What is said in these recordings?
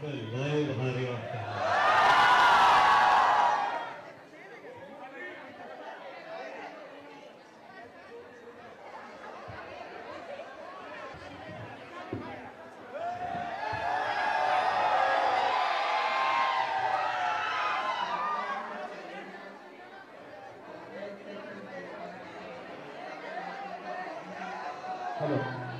लय भारी वाटतं. हॅलो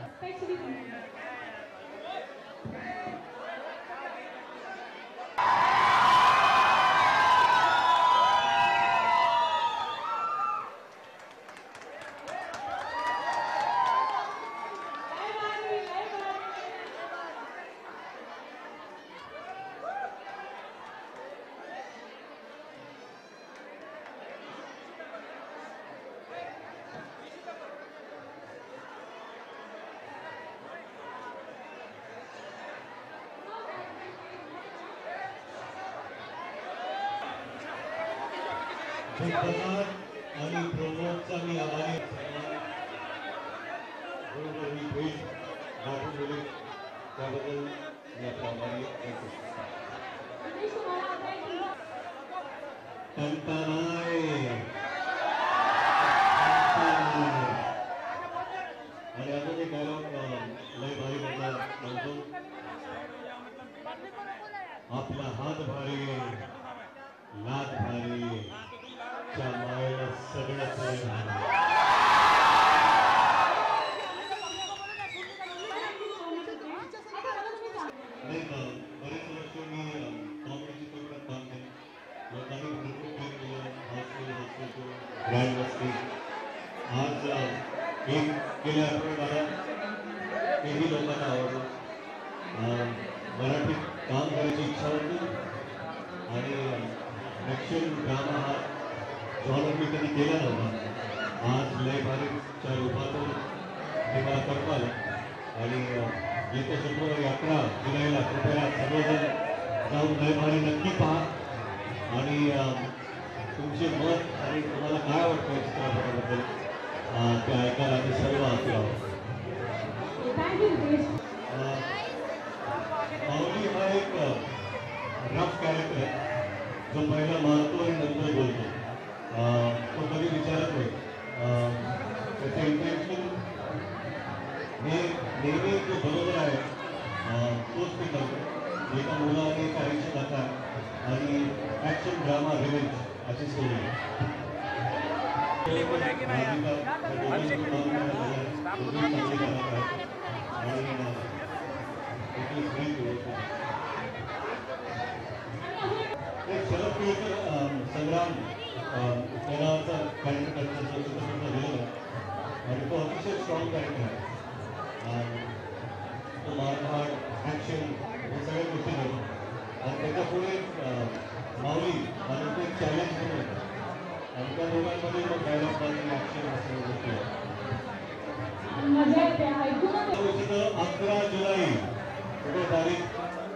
आणि प्रमोदचा मी आभारी बरोबर ही भेट गाठून दिली त्याबद्दल मी आपला आभारी आहे. आणि अजून एक डायलॉग लय भारी म्हणतो आपला हात भारी लात भारी च्या मायला सगळंच बरेच वर्ष मी कॉमेडी चित्रपटात काम केलं लोकांनी भरपूर प्रेम केलं ग्रँड वस्ती आज एक गेल्या आठवड्यात तेही लोकांना आवडलं. मराठीत काम करायची इच्छा होती आणि ॲक्शन ड्रामा हा जॉनर मी कधी केला नव्हता. आज लय भारीच्या रूपातून हे मला करता आलं आणि येत्या शुक्रवारी 11 जुलैला कृपया सर्वजण जाऊन लय भारी नक्की पहा आणि तुमचे मत आणि तुम्हाला काय वाटतं या चित्रपटाबद्दल ते ऐकायला आम्ही सर्व आतुर आहोत. माऊली हा एक रफ कॅरेक्टर आहे जो पहिला मारतो आणि नंतर बोलतो. तो कधी विचारत नाही. त्याचे इंटेन्शन हे नेहमी जो बरोबर आहे तोच ते करतो. एका मुलाने एक आयुष्य दाखवा आणि ॲक्शन ड्रामा रिव्हेंज अशी स्टोरी आहे. शरद केळकर संग्राम या नावाचा कॅरेक्टर चित्रपट दिलेला आहे आणि तो अतिशय स्ट्रॉंग कॅरेक्टर आहे. तो मारहाड ॲक्शन हे सगळ्या गोष्टी करतो आणि त्याच्यापुढे माऊली आणि ते एक चॅलेंज म्हणून येतं आणि त्या दोघांमध्ये मग डायलॉग आणि ॲक्शन असं गोष्टी आहे. 11 जुलै कुठे तारीख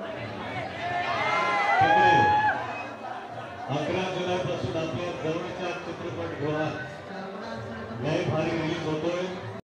11 जुलैपासून आपल्या जवळच्या चित्रपटगृहात लय भारी रिलीज होतोय.